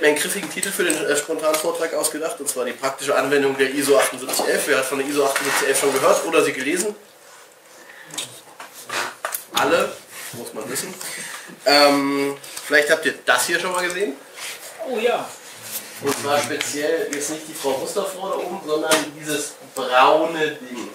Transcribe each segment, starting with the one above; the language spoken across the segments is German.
einen griffigen Titel für den spontanen Vortrag ausgedacht, und zwar die praktische Anwendung der ISO 7811. Wer hat von der ISO 7811 schon gehört oder sie gelesen? Alle, muss man wissen. Vielleicht habt ihr das hier schon mal gesehen. Oh ja. Und zwar speziell jetzt nicht die Frau Musterfrau da oben, sondern dieses braune Ding.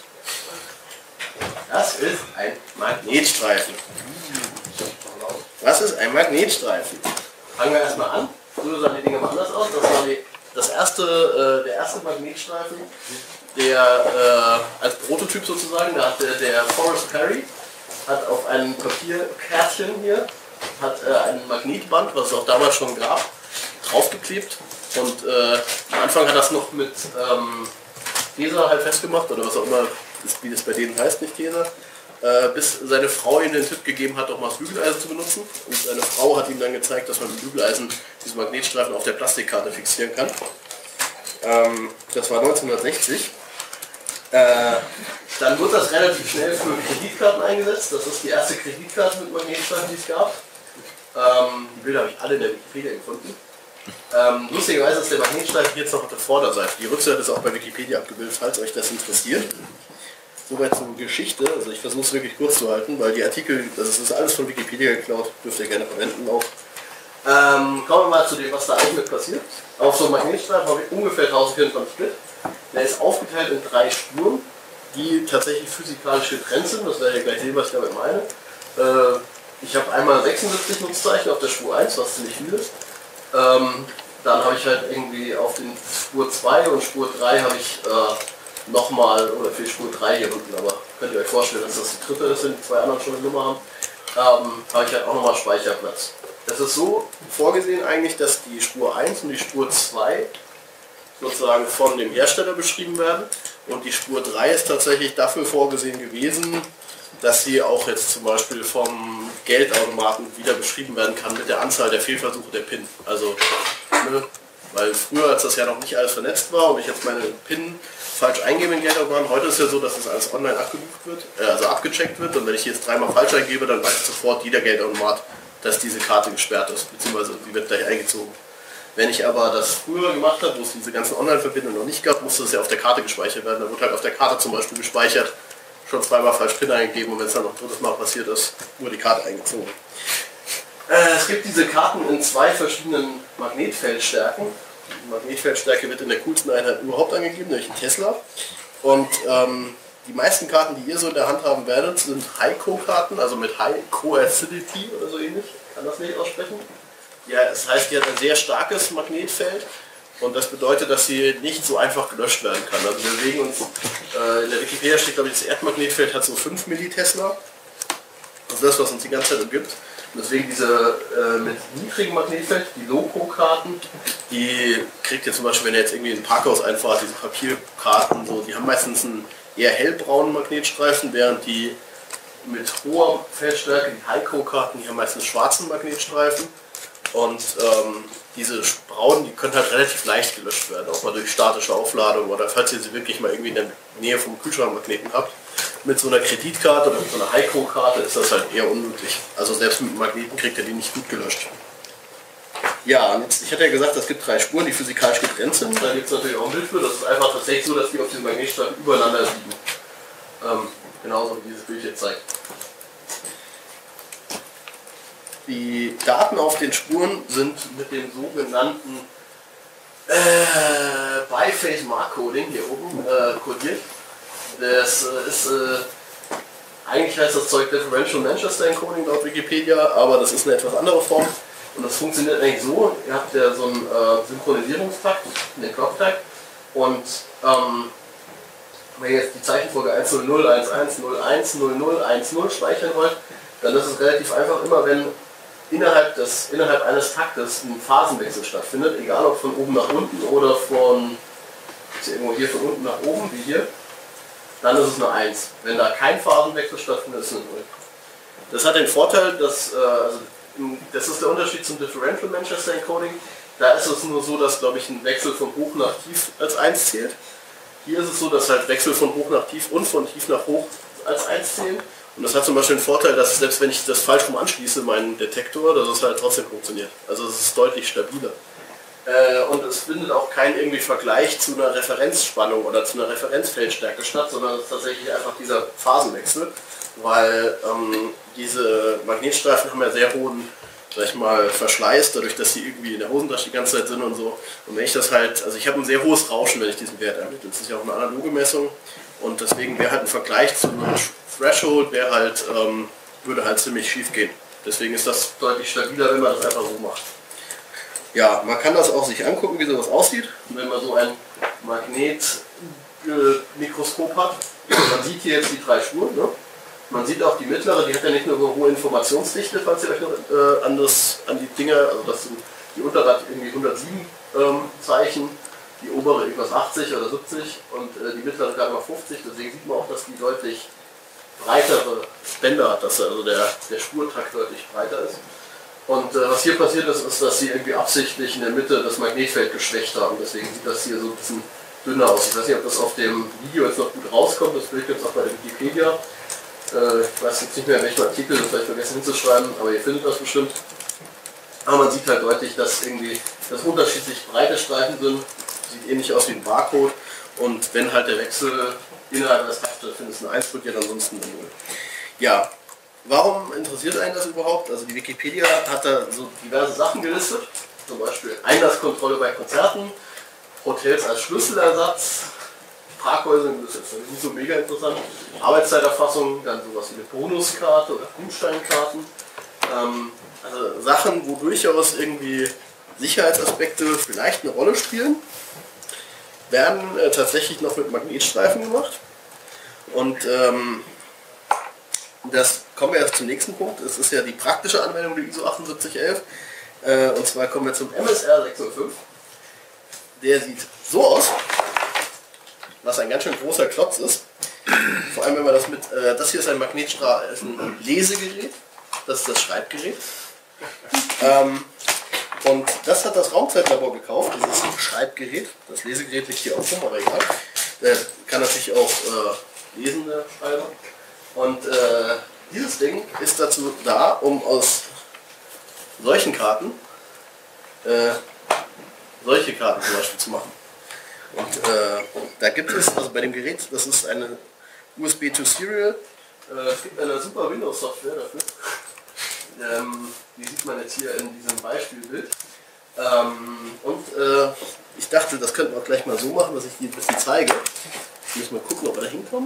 Das ist ein Magnetstreifen. Was ist ein Magnetstreifen? Fangen wir erstmal an. So sahen die Dinge mal anders aus. Das war der erste Magnetstreifen, der als Prototyp sozusagen, da hatte der Forrest Perry, hat auf einem Papierkärtchen hier, hat ein Magnetband, was es auch damals schon gab, draufgeklebt. Und am Anfang hat das noch mit Tesa halt festgemacht, oder was auch immer, wie das bei denen heißt, nicht Tesa. Bis seine Frau ihm den Tipp gegeben hat, auch mal das Bügeleisen zu benutzen. Und seine Frau hat ihm dann gezeigt, dass man mit Bügeleisen diesen Magnetstreifen auf der Plastikkarte fixieren kann. Das war 1960. Dann wurde das relativ schnell für Kreditkarten eingesetzt. Das ist die erste Kreditkarte mit Magnetstreifen, die es gab. Die Bilder habe ich alle in der Wikipedia gefunden. Lustigerweise ist der Magnetstreifen jetzt noch auf der Vorderseite. Die Rückseite ist auch bei Wikipedia abgebildet, falls euch das interessiert. Soweit zur Geschichte, also ich versuche es wirklich kurz zu halten, weil die Artikel, das ist alles von Wikipedia geklaut, dürft ihr gerne verwenden auch. Kommen wir mal zu dem, was da eigentlich mit passiert. Auf so einem Magnetstreifen habe ich ungefähr 1024 Bit. Der ist aufgeteilt in 3 Spuren, die tatsächlich physikalisch getrennt sind, das werdet ihr gleich sehen, was ich damit meine. Ich habe einmal 76 Nutzzeichen auf der Spur 1, was ziemlich viel ist. Dann habe ich halt irgendwie auf den Spur 2 und Spur 3 habe ich nochmal, oder für Spur 3 hier unten, aber könnt ihr euch vorstellen, dass das die dritte ist, wenn die 2 anderen schon eine Nummer haben, habe ich halt auch nochmal Speicherplatz. Es ist so vorgesehen eigentlich, dass die Spur 1 und die Spur 2 sozusagen von dem Hersteller beschrieben werden, und die Spur 3 ist tatsächlich dafür vorgesehen gewesen, dass sie auch jetzt zum Beispiel vom Geldautomaten wieder beschrieben werden kann mit der Anzahl der Fehlversuche der PIN. Also, ne, weil früher, als das ja noch nicht alles vernetzt war und ich jetzt meine PIN falsch eingebe in Geldautomaten, heute ist ja so, dass das alles online abgebucht wird, also abgecheckt wird, und wenn ich hier jetzt 3-mal falsch eingebe, dann weiß sofort jeder Geldautomat, dass diese Karte gesperrt ist, beziehungsweise die wird gleich eingezogen. Wenn ich aber das früher gemacht habe, wo es diese ganzen Online-Verbindungen noch nicht gab, musste es ja auf der Karte gespeichert werden. Da wurde halt auf der Karte zum Beispiel gespeichert, schon 2-mal falsch PIN eingegeben, und wenn es dann noch 3. Mal passiert ist, wurde die Karte eingezogen. Es gibt diese Karten in 2 verschiedenen Magnetfeldstärken. Die Magnetfeldstärke wird in der coolsten Einheit überhaupt angegeben, nämlich in Tesla. Und die meisten Karten, die ihr so in der Hand haben werdet, sind High-Co-Karten, also mit High-Coacidity oder so ähnlich. Ich kann das nicht aussprechen. Ja, es heißt, die hat ein sehr starkes Magnetfeld, und das bedeutet, dass sie nicht so einfach gelöscht werden kann. Also wir bewegen uns, in der Wikipedia steht, glaube ich, das Erdmagnetfeld hat so 5 Millitesla. Das ist das, was uns die ganze Zeit umgibt. Und deswegen diese mit niedrigem Magnetfeld, die Low-Co-Karten, die kriegt ihr zum Beispiel, wenn ihr jetzt irgendwie in ein Parkhaus einfahrt, diese Papierkarten, so, die haben meistens einen eher hellbraunen Magnetstreifen, während die mit hoher Feldstärke, die High-Co-Karten, die haben meistens schwarzen Magnetstreifen. Und diese braunen, die können halt relativ leicht gelöscht werden, auch mal durch statische Aufladung, oder falls ihr sie wirklich mal irgendwie in der Nähe vom Kühlschrankmagneten habt. Mit so einer Kreditkarte oder mit so einer High-Co-Karte ist das halt eher unmöglich. Also selbst mit Magneten kriegt ihr die nicht gut gelöscht. Ja, und jetzt, ich hatte ja gesagt, es gibt 3 Spuren, die physikalisch getrennt sind. Da gibt es natürlich auch ein Bild für. Das ist einfach tatsächlich so, dass die auf diesem Magnetstreifen übereinander liegen. Genauso wie dieses Bild hier zeigt. Die Daten auf den Spuren sind mit dem sogenannten Biphase Mark Coding hier oben kodiert. Das ist eigentlich heißt das Zeug Differential Manchester Encoding laut Wikipedia, aber das ist eine etwas andere Form, und das funktioniert eigentlich so: Ihr habt ja so einen Synchronisierungstakt, den Clock-Takt, und wenn ihr jetzt die Zeichenfolge 100, 11, 01, 00, 10 speichern wollt, dann ist es relativ einfach, immer wenn innerhalb eines Taktes ein Phasenwechsel stattfindet, egal ob von oben nach unten oder von irgendwo hier von unten nach oben, wie hier, dann ist es eine 1. Wenn da kein Phasenwechsel stattfindet, ist es eine 0. Das hat den Vorteil, dass, das ist der Unterschied zum Differential Manchester Encoding. Da ist es nur so, dass, glaube ich, ein Wechsel von hoch nach tief als 1 zählt. Hier ist es so, dass halt Wechsel von hoch nach tief und von tief nach hoch als 1 zählen. Und das hat zum Beispiel den Vorteil, dass selbst wenn ich das falsch rum anschließe, meinen Detektor, dass es halt trotzdem funktioniert. Also es ist deutlich stabiler. Und es findet auch kein irgendwie Vergleich zu einer Referenzspannung oder zu einer Referenzfeldstärke statt, sondern es ist tatsächlich einfach dieser Phasenwechsel, weil diese Magnetstreifen haben ja sehr hohen, sag ich mal, Verschleiß, dadurch, dass sie irgendwie in der Hosentasche die ganze Zeit sind und so. Und wenn ich das halt, also ich habe ein sehr hohes Rauschen, wenn ich diesen Wert ermittle. Das ist ja auch eine analoge Messung und deswegen wäre halt ein Vergleich zu einem Threshold, wäre halt, würde halt ziemlich schief gehen. Deswegen ist das deutlich stabiler, wenn man das einfach so macht. Ja, man kann das auch sich angucken, wie sowas aussieht, wenn man so ein Magnetmikroskop hat. Man sieht hier jetzt die 3 Spuren. Ne? Man sieht auch die mittlere, die hat ja nicht nur eine hohe Informationsdichte, falls ihr euch noch an die Dinger, also das sind, die untere hat irgendwie 107 Zeichen, die obere irgendwas 80 oder 70 und die mittlere gerade mal 50. Deswegen sieht man auch, dass die deutlich breitere Bänder hat, dass also der Spurtrakt deutlich breiter ist. Und was hier passiert ist, ist, dass sie irgendwie absichtlich in der Mitte das Magnetfeld geschwächt haben. Deswegen sieht das hier so ein bisschen dünner aus. Ich weiß nicht, ob das auf dem Video jetzt noch gut rauskommt. Das Bild gibt es auch bei der Wikipedia. Ich weiß jetzt nicht mehr, welchen Artikel, das vielleicht vergessen hinzuschreiben, aber ihr findet das bestimmt. Aber man sieht halt deutlich, dass irgendwie das unterschiedlich breite Streifen sind. Sieht ähnlich aus wie ein Barcode. Und wenn halt der Wechsel innerhalb des Takts stattfindet, ist eine 1 wird ja ansonsten eine 0. Ja. Warum interessiert einen das überhaupt? Also die Wikipedia hat da so diverse Sachen gelistet, zum Beispiel Einlasskontrolle bei Konzerten, Hotels als Schlüsselersatz, Parkhäuser, das ist jetzt nicht so mega interessant, Arbeitszeiterfassung, dann sowas wie eine Bonuskarte oder Gutscheinkarten, also Sachen, wo durchaus irgendwie Sicherheitsaspekte vielleicht eine Rolle spielen, werden tatsächlich noch mit Magnetstreifen gemacht und das kommen wir jetzt zum nächsten Punkt. Es ist ja die praktische Anwendung der ISO 7811. Und zwar kommen wir zum MSR 605. Der sieht so aus, was ein ganz schön großer Klotz ist. Vor allem wenn man das mit, das hier ist ein ein Lesegerät, das ist das Schreibgerät. Und das hat das Raumzeitlabor gekauft, dieses Schreibgerät. Das Lesegerät liegt hier auch rum, aber egal. Der kann natürlich auch lesen, der Schreiber. Und dieses Ding ist dazu da, um aus solchen Karten solche Karten zum Beispiel zu machen. Und da gibt es, also bei dem Gerät, das ist eine USB to Serial, es gibt eine super Windows-Software dafür. Die sieht man jetzt hier in diesem Beispielbild. Ich dachte, das könnten wir auch gleich mal so machen, dass ich die ein bisschen zeige. Jetzt müssen wir gucken, ob wir da hinkommen.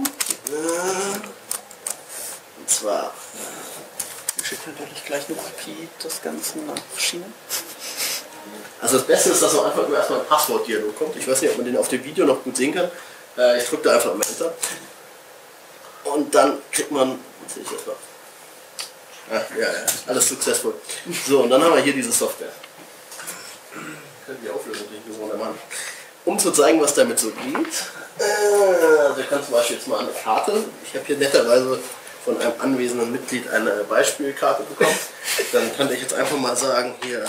Und zwar, wir schicken natürlich gleich eine Kopie das Ganze nach China. Also das Beste ist, dass am Anfang nur erstmal ein Passwortdialog kommt. Ich weiß nicht, ob man den auf dem Video noch gut sehen kann. Ich drücke da einfach mal Enter. Und dann kriegt man, sehe ich das mal. Ja, alles successful. So, und dann haben wir hier diese Software. Können die Auflösung nicht so machen. Um zu zeigen, was damit so geht. Also ich kann zum Beispiel jetzt mal eine Karte. Ich habe hier netterweise von einem anwesenden Mitglied eine Beispielkarte bekommen. Dann kann ich jetzt einfach mal sagen, hier.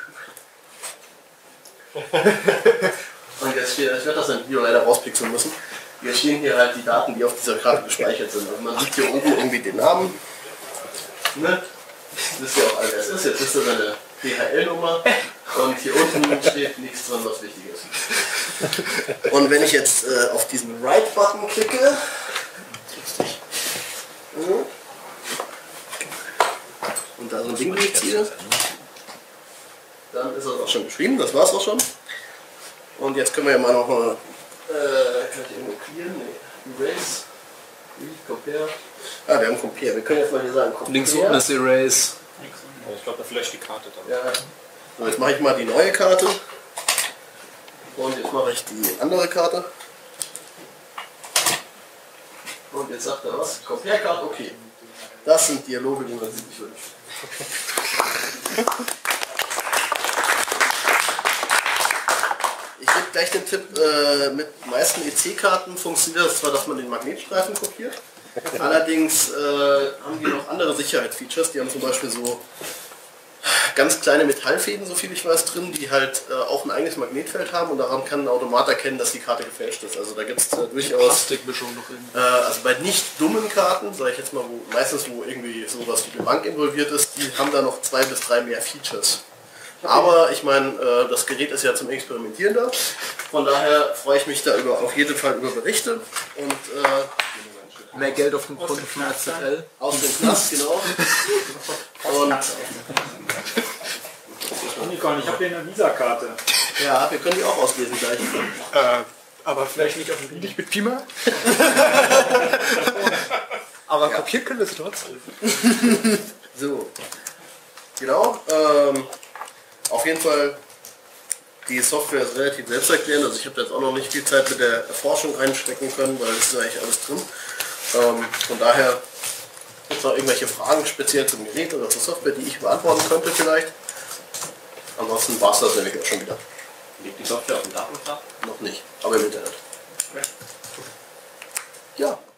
Und jetzt steht, ich werde das im Video leider rauspixeln müssen. Hier stehen hier halt die Daten, die auf dieser Karte gespeichert sind. Also man sieht hier oben irgendwie den Namen. Ne? Wisst ihr auch alle, wer es ist. Jetzt ist das eine DHL-Nummer. Und hier unten steht nichts drin, was wichtig ist. Und wenn ich jetzt auf diesen Write-Button klicke, und da so ein Ding durchziehe, dann ist das auch schon geschrieben, das war's auch schon. Und jetzt können wir ja mal noch mal, kann ich irgendwo clearen? Nee. Erase, Compare. Ah, wir haben Compare. Wir können jetzt mal hier sagen Compare. Links unten ist Erase. Ich glaube, da flasht die Karte dann. Ja. So, jetzt mache ich mal die neue Karte. Und jetzt mache ich die andere Karte. Und jetzt sagt er was? Compare Card, okay. Das sind Dialoge, die man sich nicht wünscht. Ich gebe gleich den Tipp, mit meisten EC-Karten funktioniert das zwar, dass man den Magnetstreifen kopiert. Allerdings haben die noch andere Sicherheitsfeatures. Die haben zum Beispiel so ganz kleine Metallfäden, so viel ich weiß, drin, die halt auch ein eigenes Magnetfeld haben und daran kann ein Automat erkennen, dass die Karte gefälscht ist. Also da gibt es durchaus Plastikmischung noch in. also bei nicht dummen Karten, sage ich jetzt mal, wo irgendwie sowas wie eine Bank involviert ist, die haben da noch 2 bis 3 mehr Features. Aber ich meine, das Gerät ist ja zum Experimentieren da. Von daher freue ich mich da auf jeden Fall über Berichte. Und Mehr Geld auf dem Konto von RZL. aus dem Knast, genau. Und Unicorn, ich habe hier eine Visa-Karte. ja, wir können die auch auslesen gleich. Aber vielleicht nicht auf dem Nicht mit Pima. Aber kopieren können wir sie trotzdem. So. Genau. Auf jeden Fall, die Software ist relativ selbsterklärend. Also ich habe da jetzt auch noch nicht viel Zeit mit der Erforschung reinstecken können, weil es ist eigentlich alles drin. Von daher gibt es noch irgendwelche Fragen speziell zum Gerät oder zur Software, die ich beantworten könnte vielleicht. Ansonsten war es das nämlich auch schon wieder. Liegt die Software auf dem Datenblatt? Noch nicht, aber im Internet. Ja.